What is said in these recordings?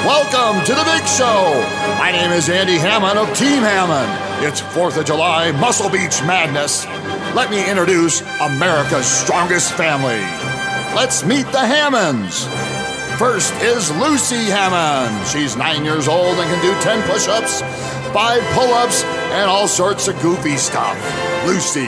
Welcome to the big show. My name is Andy Haman of Team Haman. It's 4th of July, Muscle Beach Madness. Let me introduce America's strongest family. Let's meet the Hamans. First is Lucy Haman. She's 9 years old and can do 10 push-ups, 5 pull-ups, and all sorts of goofy stuff. Lucy.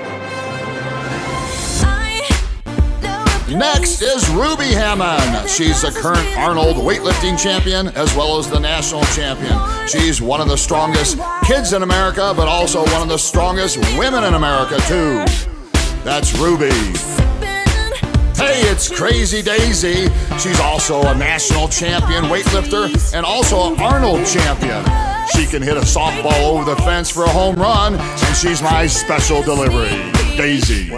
Next is Ruby Haman. She's the current Arnold weightlifting champion as well as the national champion. She's one of the strongest kids in America, but also one of the strongest women in America too. That's Ruby. Hey, it's Crazy Daisy. She's also a national champion weightlifter and also an Arnold champion. She can hit a softball over the fence for a home run, and she's my special delivery, Daisy.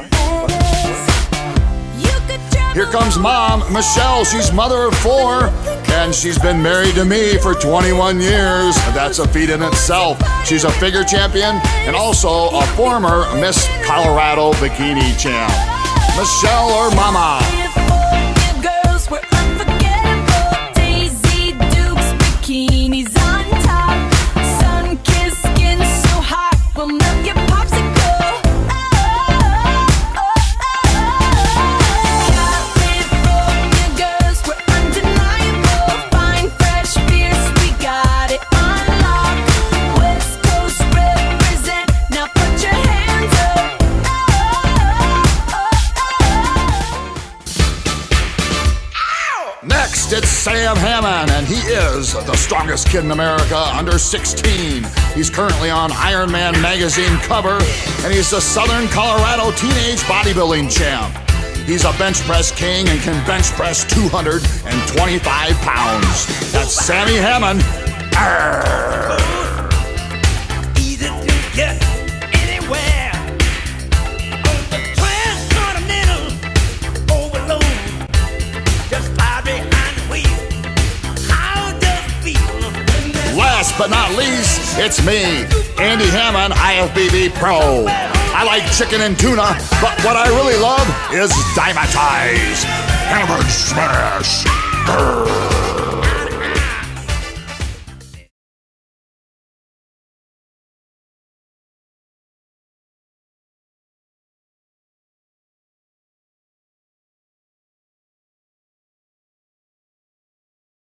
Here comes Mom, Michelle. She's mother of 4, and she's been married to me for 21 years. That's a feat in itself. She's a figure champion and also a former Miss Colorado bikini champ. Michelle or Mama? Next, it's Sam Haman, and he is the strongest kid in America under 16. He's currently on Iron Man magazine cover, and he's the Southern Colorado teenage bodybuilding champ. He's a bench press king and can bench press 225 pounds. That's Sammy Haman. Arr. Easy to get anywhere. On the transcontinental overload. Just lie behind the wheel. How does it feel? Last but not least, it's me, Andy Haman, IFBB Pro. I like chicken and tuna, but what I really love is Dymatize. Hammer Smash. Grr.